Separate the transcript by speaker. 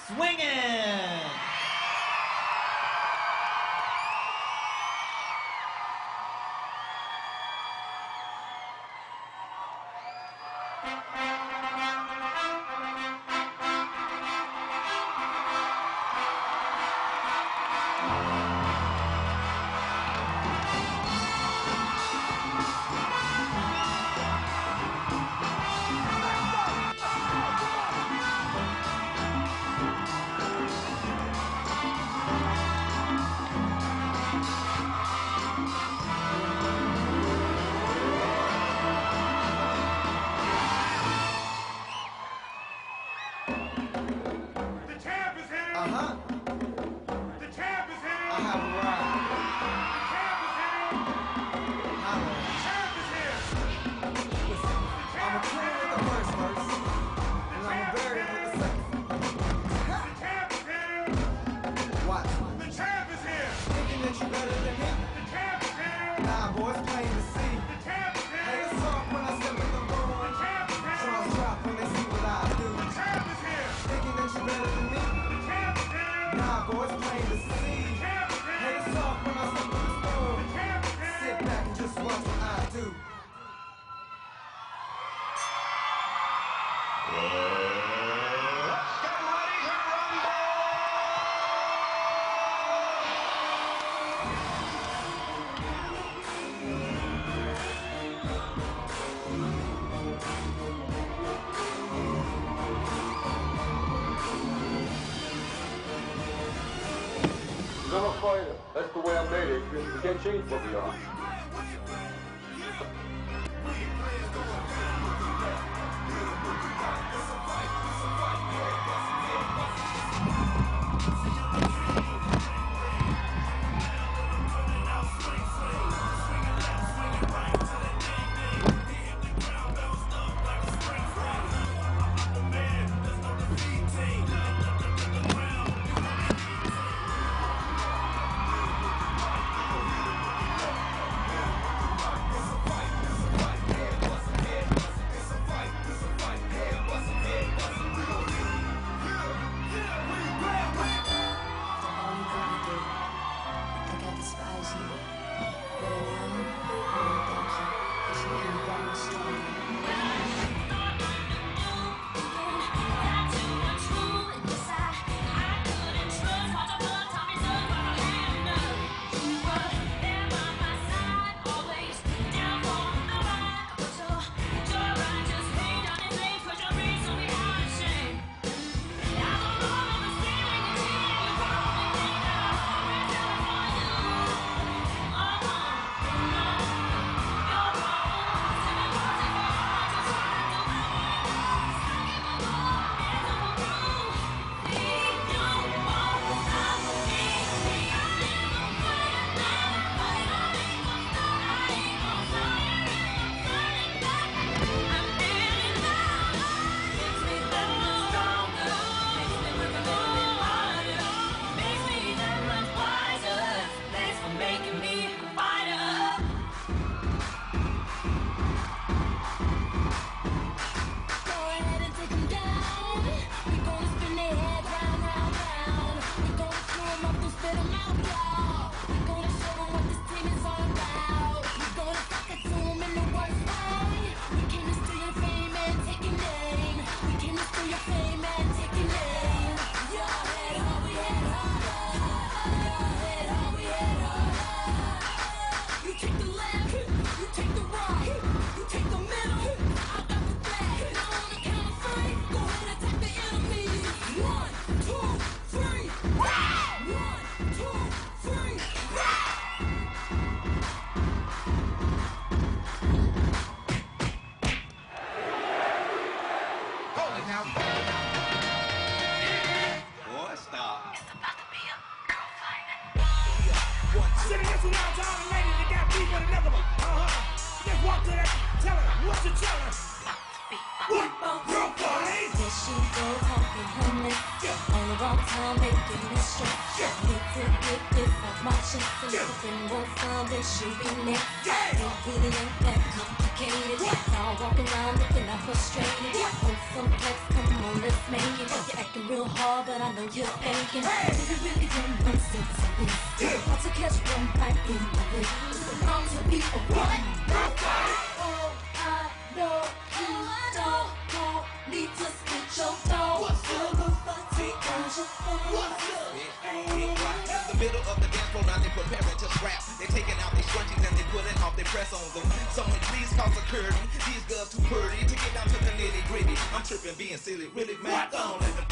Speaker 1: Swingin.
Speaker 2: The champ is here.
Speaker 1: I have arrived.
Speaker 2: The champ is here.
Speaker 1: Listen, I'm a king with the first verse, and I'm a buried with the second.
Speaker 2: The champ is here.
Speaker 1: Watch.
Speaker 2: The champ is here.
Speaker 1: Thinking that you better than me?
Speaker 2: The champ is here.
Speaker 1: Nah, boy, it's plain to see.
Speaker 2: The champ is
Speaker 1: Hey,
Speaker 2: here.
Speaker 1: it's off when I step in the room.
Speaker 2: The champ is here.
Speaker 1: Jaws drop when they see what I do.
Speaker 2: The champ is here.
Speaker 1: Thinking that you better than me?
Speaker 2: The champ is here.
Speaker 1: Nah, boy, it's plain to see.
Speaker 2: The champ is here.
Speaker 1: Hey, it's off when I step in the room.
Speaker 2: The champ is here.
Speaker 1: Sit back and just watch what I do.
Speaker 3: Let's get ready to rumble!
Speaker 4: I'm a fighter. That's the way I made it. We can't change what we are.
Speaker 5: time they give me strength. Need to get this off my chest. And if a friend wants some, then she'll be next. It really ain't that complicated. I'll walk around looking out frustrated. Want some flex, come on, let's make it. You're acting real hard, but I know you're faking. If you really don't want sense of this, about to catch one right in the way. It's about to be a what? Oh, I know you don't need to spit your thought.
Speaker 6: In the middle of the dance floor, now they preparing to scrap. They taking out their scrunchies and they pulling off their press on them. Someone please call security. These girls too pretty to get down to the nitty gritty. I'm tripping, being silly, really man. Go on, let them